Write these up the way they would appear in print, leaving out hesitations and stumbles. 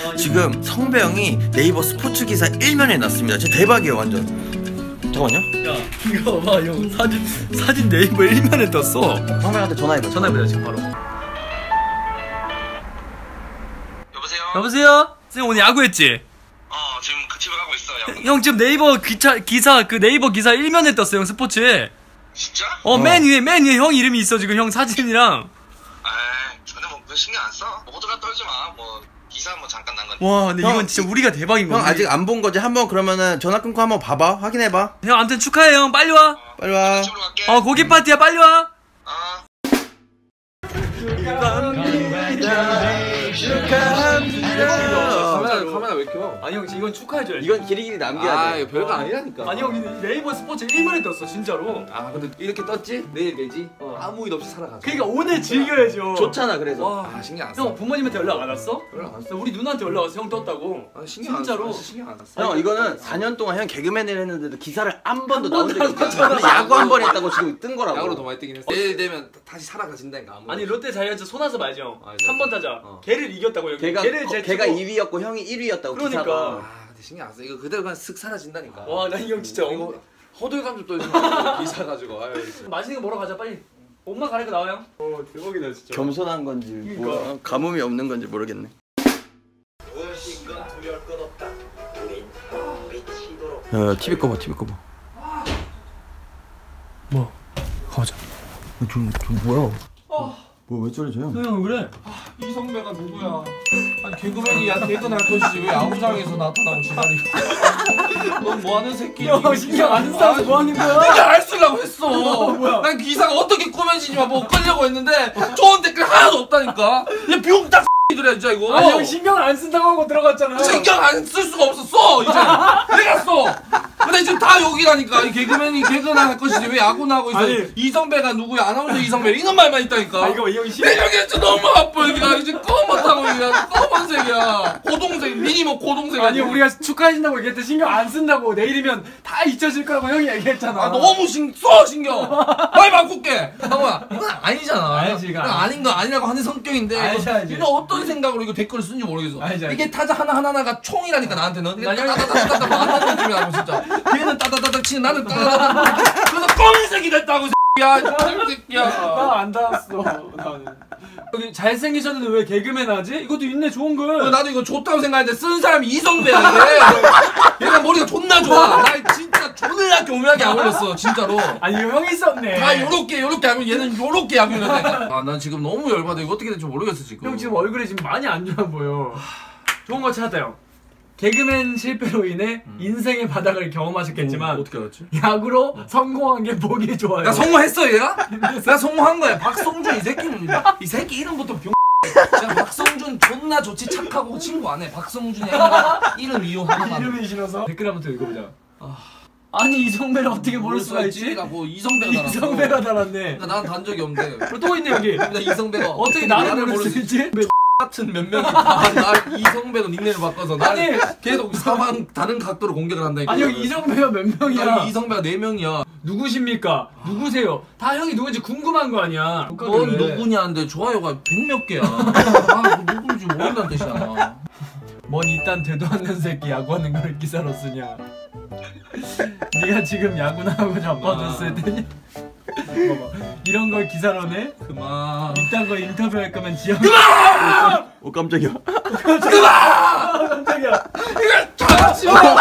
지금 성배 형이 네이버 스포츠 기사 1면에 났습니다. 진짜 대박이에요 완전. 잠깐만요. 야 이거 봐 형 사진 네이버 1면에 떴어. 성배한테 전화해봐. 전화해보자 지금 바로. 여보세요? 여보세요? 쌤 오늘 야구했지? 지금 그 집에 가고 있어. 야구. 형 지금 네이버 기사 그 네이버 기사 1면에 떴어 형 스포츠에. 진짜? 맨 위에 형 이름이 있어 지금 형 사진이랑. 전혀 뭐 신경 안 써. 호들갑 떨지 마. 뭐 기사 뭐 잠깐 난 건데. 와 근데 이건 진짜 우리가 대박인 거야. 형 아직 안 본 거지? 한번 그러면은 전화 끊고 한번 봐봐. 확인해봐. 형 아무튼 축하해 형 빨리 와. 빨리 와. 집으로 갈게. 고기 파티야 빨리 와. 카메라 왜 켜? 아니 형 이건 축하해줘야지. 이건 길이길이 남겨야 돼. 이거 별거 아니라니까. 아니 형 네이버 스포츠 1면에 떴어 진짜로. 근데 이렇게 떴지? 내일 되지? 아무 일 없이 살아가자. 그러니까 오늘 즐겨야죠. 좋잖아 그래서. 와. 신경 안 써. 형 부모님한테 연락 안 왔어? 연락 안 왔어. 우리 누나한테 연락 왔어 형 떴다고. 신경 진짜로? 안 써. 신경 안 써. 형 이거는 4년 동안 형 개그맨을 했는데도 기사를 한 번도 한 나온 적이 번도 없잖아. 안 근데 야구 한 번 했다고 지금 뜬 거라고. 야구로 더 많이 뛰긴 했어. 내일 되면 다시 살아가진다니까. 아니 롯데 자이언츠 손아섭 알죠? 알죠. 3번 타자. 걔를 이겼다고 형. 걔가 걔를 제치고. 2위였고 형이 1위였다고 그러니까. 기사가. 근데 신경 안 써. 이거 그대로 그냥 슥 사라진다니까. 와 나 이 형 진짜 이거 호들갑 좀 떨지. 기사 가지고. 맛있는 거 먹으러 가자 빨리. 옷만 갈아입고 나와 형. 대박이다 진짜. 겸손한 건지 뭐 가뭄이 없는 건지 모르겠네. 야 TV 꺼봐 TV 꺼봐. 뭐? 가자. 저 뭐야? 뭐 왜 저래 저 형? 형 그래? 이성배가 누구야? 아니 개그맨이 개그날 것이지 왜 야구장에서 나타나고 지랄이. 넌 뭐하는 새끼? 형 신경 안 써서 뭐 하는 거야? 내가 알 쓰려고 했어. 뭐야? 난 기사가 어떻게 꾸며지지만 뭐 끌려고 했는데 좋은 댓글 하나도 없다니까. 그냥 비용딱 X들이야 진짜 이거. 아니 형 신경 안 쓴다고 하고 들어갔잖아. 신경 안 쓸 수가 없었어 이제. 내가 써. 근데 지금 다 여기라니까. 이 개그맨이 개그나 할 것이지 왜 야구나 하고 있어. 아니. 이성배가 누구야? 아나운서 이성배 이런 말만 있다니까. 이거 이 형 내 여기 진짜 너무 아파 여기가. 이제 검은하고 그냥 검은색이야. 고동색 미니멈 고동색. 아니 우리가 축하해준다고 얘기했을 때 신경 안 쓴다고 내일이면 다 잊혀질 거라고 형이 얘기했잖아. 너무 신경. 말 바꿀게. 상호야 이건 아니잖아. 알지, 이거 이건 아닌 거 아니라고 하는 성격인데. 알지. 이거 어떤 생각으로 이거 댓글을 쓴지 모르겠어. 알지. 이게 타자 하나하나가 총이라니까 나한테는. 난 따다다다다다 만나는 느낌이라고 진짜. 걔는 따다다다 치는 나는 따다다다. 그래서 검은색이 됐다고 야 새끼야. 나 안 닿았어. 나는. 여기 잘생기셨는데 왜 개그맨 하지? 이것도 있네 좋은 글. 나도 이거 좋다고 생각했는데 쓴 사람이 이성배야 이게. 얘가 머리가 존나 좋아. 나 진짜 존나 교묘하게 안 올렸어 진짜로. 아니 이거 형이 썼네. 다 요렇게 하면 얘는 요렇게 야구를. 난 지금 너무 열받아. 이거 어떻게 될지 모르겠어 지금. 형 지금 얼굴이 지금 많이 안 좋아 보여. 좋은 거 찾았다 형. 개그맨 실패로 인해 인생의 바닥을 경험하셨겠지만 어떻게 알았지? 야구로 성공한 게 보기 좋아요. 나 성공했어 얘가? 나 성공한 거야. 박성준 이 새끼는 이 새끼 이름부터 병. 진짜 박성준 존나 좋지 착하고 친구 안 해. 박성준이 이름 이유 하나만. 이름이 싫어서 댓글 한번 또 읽어보자. 아니 이성배를 어떻게 모를 수가 있지? 뭐 이성배가 달았어. 이성배가 달았네. 난 단 적이 없는데. 또 있네 여기. 나 이성배가 어떻게 나를 모를 수 있지? 같은 몇 명이 나 이성배로 닉네임을 바꿔서 나를 계속 다른 각도로 공격을 한다니까. 아니 여기 이성배가 몇 명이야? 나 이성배가 4명이야. 누구십니까? 누구세요? 다 형이 누군지 궁금한 거 아니야. 넌 누구냐는데 좋아요가 100몇 개야. 누군지 모른다는 뜻이잖아. 뭔 이딴 되도 않는 새끼 야구하는 걸 기사로 쓰냐. 네가 지금 야구나 하고 자빠졌을 테니 봐봐 이런 걸 기사로 내? 그만. 이딴 거 인터뷰할 거면 지영 그만! 오 깜짝이야. 그만! 깜짝이야. 이걸 잡지 마!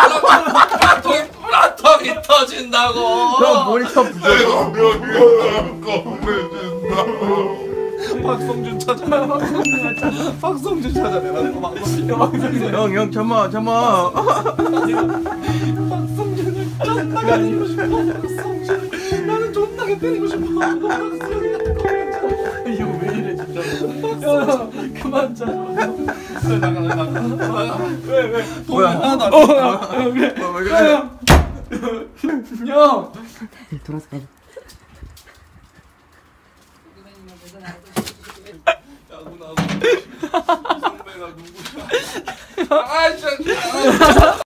플라통이 터진다고! 형 모니터 부셔. 박성준 찾아. 박성준 찾아내라. 형 잠만. 박성준을 존나게 때리고 싶어. 박성준. 나는 존나게 때리고 싶어. 이거 왜 이래 진짜. 야 그만 짜. 나가. 왜? 뭐야? 하나도 안 그래. 왜 그래? 형. 돌아서 가자. 야구나. 이성배가 누구야? 아 진짜.